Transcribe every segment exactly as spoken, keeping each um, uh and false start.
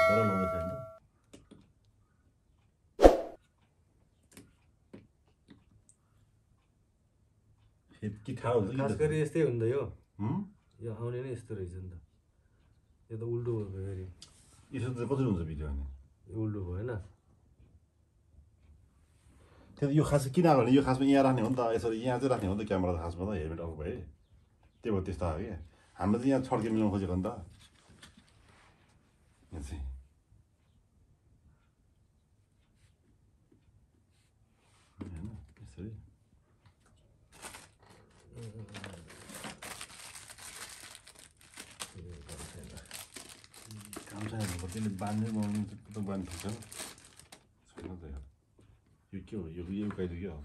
तर लाउँदै छैन कि ठाउँ हुन्छ खास गरी यस्तै हुन्छ यो हम्म यो आउने नै यस्तो रहेछ नि त यो त उल्टो भयो फेरि यसो त कसरी हुन्छ भिडियो अनि यो उल्टो भयो हैन त्यो यो खास किन आयो भने यो खासमा यहाँ राख्ने हो नि त यसरी यहाँ चाहिँ राख्ने हो नि त क्यामेरा खासमा त हेलमेट अफ भए त्यही भएर त्यस्तो आयो क्या हाम्रो चाहिँ यहाँ छड्के मिलाउनु खोजेको नि त यहाँ चाहिँ हैन यसरी काम छैन भने त्यसले बाँध्दै बनाउनु त बाँध्नु ठिक छैन छैन त यार यो के हो यो यो उकाइदियो क्या हो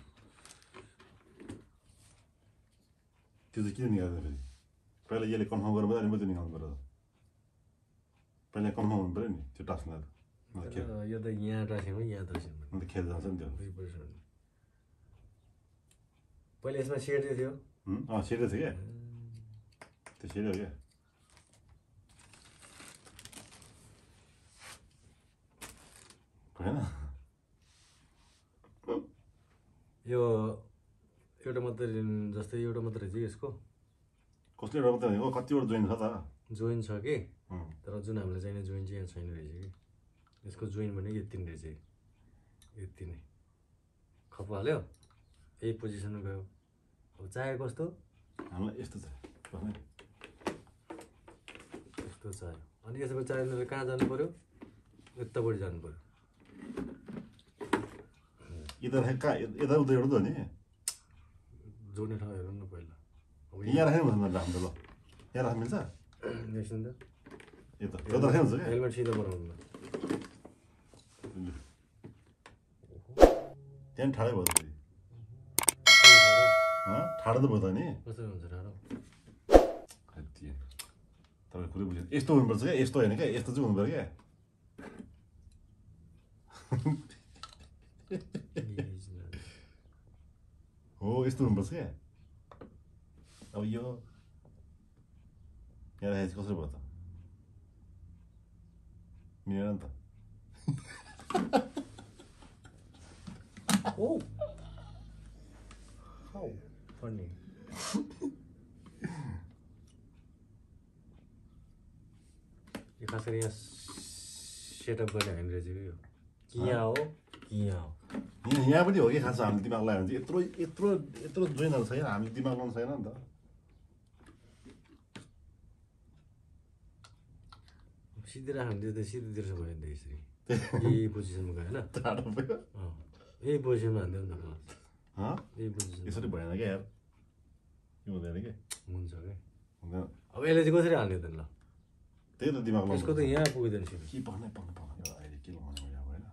त्यो चाहिँ किन निकाल्दैन फेरि पहिला यसले कन्फर्म गर्नु पर्यो अनि मात्रै निकाल्नु पर्यो पहिला कन्फर्म हुनु पऱ्यो नि त्यो टास्कमा त यो त यहाँ राख्यो यहाँ राख्यो अन्त खेल जान्छ नि त्यो पहिला यसमा सेटै थियो अँ सेटै थियो क्या त्यो सेटै हो क्या भएन यो एउटा मात्रै जस्तै एउटा मात्रै चाहिँ यसको कसले एउटा मात्रै हो कतिवटा जोइन छ त जोइन छ कि तर जुन हामीलाई चाहिने जोइन चाहिँ यहाँ छैन रहेछ कि यसको जोइन भनेको यति नै रहेछ यति नै खप हाल्यो यही पोजिसनमा गयो अब चाहेको कस्तो हामीलाई यस्तो छ यस्तो चाह्यो अनि यसबाट चाहिँदा कहाँ जानु पर्यो यतापट्टि जानु पर्यो यता कहाँ यता उता एउटा त हो नि जोड्ने ठाउँ हेरौँ न पहिला अब यहाँ राख्नु भन्नु हाम्रो ल यहाँ राख्नु मिल्छ एकछिन त यता यता राख्नु हुन्छ क्या हेलमेट सिधा बनाउनु न त्यहाँ ठाडै भयो त फेरि ठाडो त भयो त नि कसरी हुन्छ ठाडो तपाईँ कुरै बुझ्नु यस्तो हुनुपर्छ क्या यस्तो होइन क्या यस्तो चाहिँ हुनु पऱ्यो क्या हो यस्तो हुनुपर्छ क्या अब यो यहाँ राखेपछि कसरी भयो त मिलेन नि त Oh, how funny! यो खास गरी यहाँ सेटअप गर्ने होइन रहेछ यो कि यहाँ हो कि यहाँ हो यहाँ यहाँ पनि हो कि खास हामीले दिमाग लगायो भने चाहिँ यत्रो यत्रो यत्रो जोइनहरू छैन हामीले दिमाग लाउनु छैन नि त सिधै राख्नु त्यो सिधैतिर भयो नि त यसरी यही पोजिसनमा गयो होइन टाढो भयो यही पोजिसनमा हान्थ्यो नि त यही पोजिसन यसरी भएन क्या यार यो हुँदैन क्या हुन्छ क्या हुँदैन अब यसले चाहिँ कसरी हाल्ने त ल त्यही त दिमाग लाउनु यसको त यहाँ पुग्दैन सिधै के पर्ने पर्ने पर्ने यो अहिले के लगाउनु अब होइन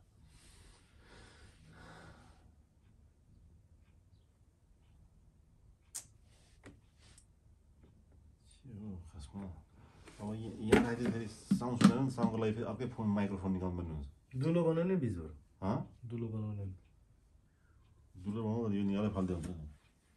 यो खासमा अब यहाँ राखिदियो फेरि साउन्ड सुनेर नि साउन्डको लागि फेरि अर्कै फोन माइक्रोफोन निकाल्नु पर्ने हुन्छ दुलो बनाउने बिचबाट हँ दुलो बनाउने दुलो बनाउँदा यो निकालै फाल्दै हुन्छ नि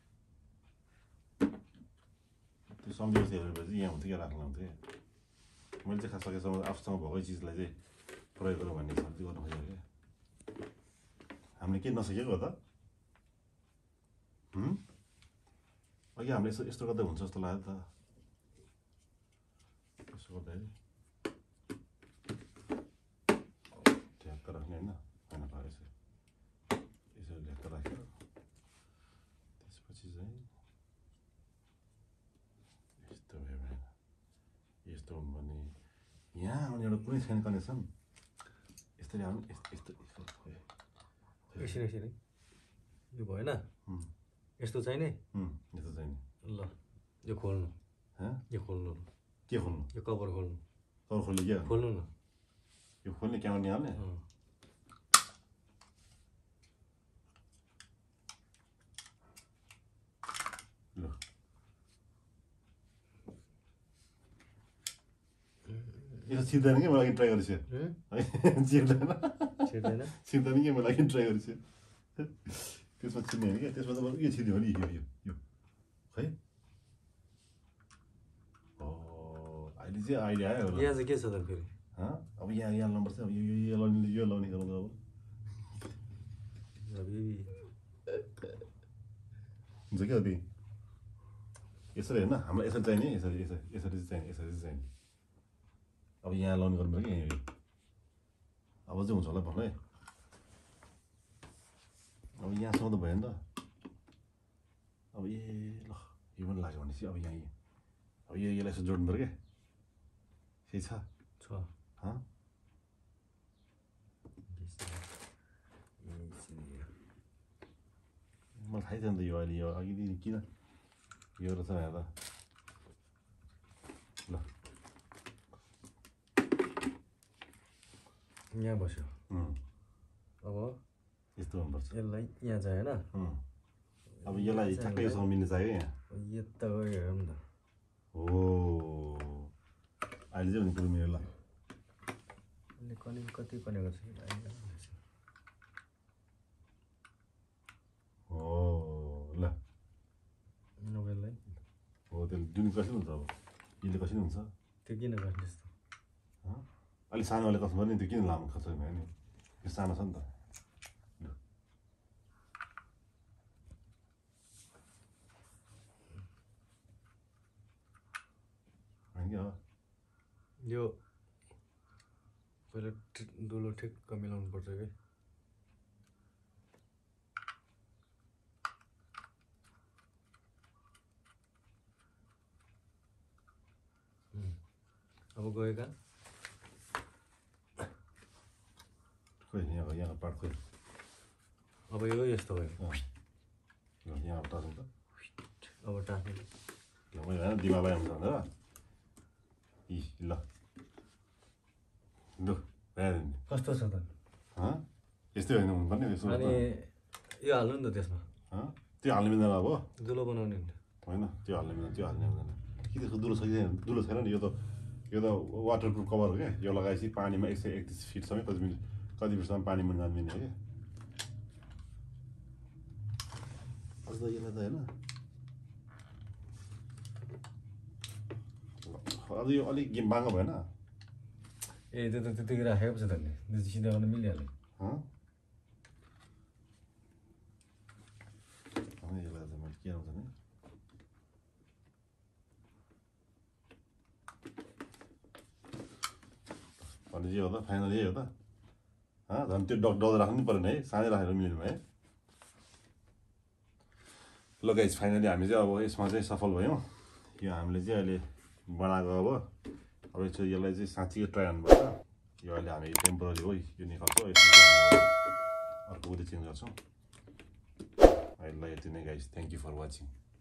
त्यो सम्झेपछि हेरेपछि यहाँ हुन्थ्यो क्या राख्नु हुन्थ्यो क्या मैले चाहिँ खास सकेसम्म आफूसँग भएकै चिजलाई चाहिँ प्रयोग गरौँ भन्ने शक्ति गर्नु खोजेको क्या हामीले के नसकेको हो त अघि हामीले यस्तो यस्तो गर्दा हुन्छ जस्तो लाग्यो त यसो गर्दाखेरि ढ्याक्क राख्ने होइन होइन भयो यसो यसो ढ्याक्क राखेर त्यसपछि चाहिँ यस्तो भयो भएन यस्तो भने यहाँ आउने एउटा कुनै छैन कनेक्सन यसरी आउनु यस्तो यस्तो एकछिन एकछिन यो भएन यस्तो चाहिने यस्तो चाहिने ल यो खोल्नु यो खोल्नु के खोल्नु यो कभर खोल्नु कभर खोल्नु क्या खोल्नु न यो खोल्ने क्यामेरा निहाल्ने ल यो छिर्दैन कि मलाई ट्राई गरेछु छिर्दैन छिर्दैन छिर्दैन कि मलाई ट्राई गरेछु त्यसमा छिर्ने होइन क्या त्यसमा त यो छिर्ने हो नि यो यो यो खै अहिले चाहिँ आइडिया आयो यहाँ चाहिँ के छ त फेरि अब यहाँ यहाँ लाउनुपर्छ अब यो यो लाउने यो लाउने गरौँ अब हुन्छ क्या अभी यसरी होइन हामीलाई यसरी चाहिने यसरी यसरी यसरी चाहिने यसरी चाहिने अब यहाँ लाउने गर्नु पर्यो कि अब चाहिँ हुन्छ होला भन्नु है अब यहाँसम्म त भयो नि त अब ए ल यो पनि लाग्यो भनेपछि अब यहाँ अब यो यसलाई यसो जोड्नु पर्यो क्या केही छ छ मलाई थाहै छैन त यो अहिले यो अघिदेखि किन यो रहेछ भनेर त ल यहाँ बस्यो अब यस्तो गर्नुपर्छ यसलाई यहाँ चाहिँ होइन अब यसलाई ठ्याक्कै योसँग मिल्ने चाहियो यहाँ यता गयो हेरौँ न त हो अहिले चाहिँ भने कुरो मेरो ल अहिले कनि कति कनेको छ हो ल मोबाइललाई हो त्यसले जुन कसरी हुन्छ अब यसले कसरी हुन्छ त्यो किन गर्ने त्यस्तो अलिक सानोले कस्तो भने त्यो किन लामो खर्च भयो नि यो सानो छ नि त यो पहिला दुलो ठिक्क मिलाउनु पर्छ कि अब गएका खोइ यहाँ यहाँ पार्ट खोइ अब यो यस्तो भयो यहाँ टार्नु त अब टार्नु ल मैले होइन दिमाग आइहाल्छ भनेर इ ल लु भइहाल्यो नि कस्तो छ त यस्तै होइन हुनुपर्ने यसो अनि यो हाल्नु नि त त्यसमा त्यो हाल्नु मिल्दैन अब दुलो बनाउने होइन त्यो हाल्नु मिल्दैन त्यो हाल्नु मिल्दैन कि त्यसको दुलो छ कि दुलो छैन नि यो त यो त वाटरप्रुफ कभर हो क्या यो लगाएपछि पानीमा एक सय एकतिस फिटसम्म कति मिनट कति फिटसम्म पानीमा जान्दिने हो क्या अझ त यसलाई त होइन अझ यो अलिक बाङ्गो भएन ए त्यो त त्यतिकै राखेको छ त नि सिधा गर्न मिलिहाल्यो यसलाई त मैले के आउँछ नि भने चाहिँ हो त फाइनल यही हो त झन् त्यो डग डल्लो राख्नु परेन है सानै राखेर मिल्नु है ल गाइस फाइनली हामी चाहिँ अब यसमा चाहिँ सफल भयौँ यो हामीले चाहिँ अहिले बनाएको अब अब यसो यसलाई चाहिँ साँच्चीकै ट्राई गर्नुपर्छ यो अहिले हामी टेम्पोररी हो यो निकाल्छौँ यसमा चाहिँ अर्को उयो चेन्ज गर्छौँ अहिले यति नै guys thank you for watching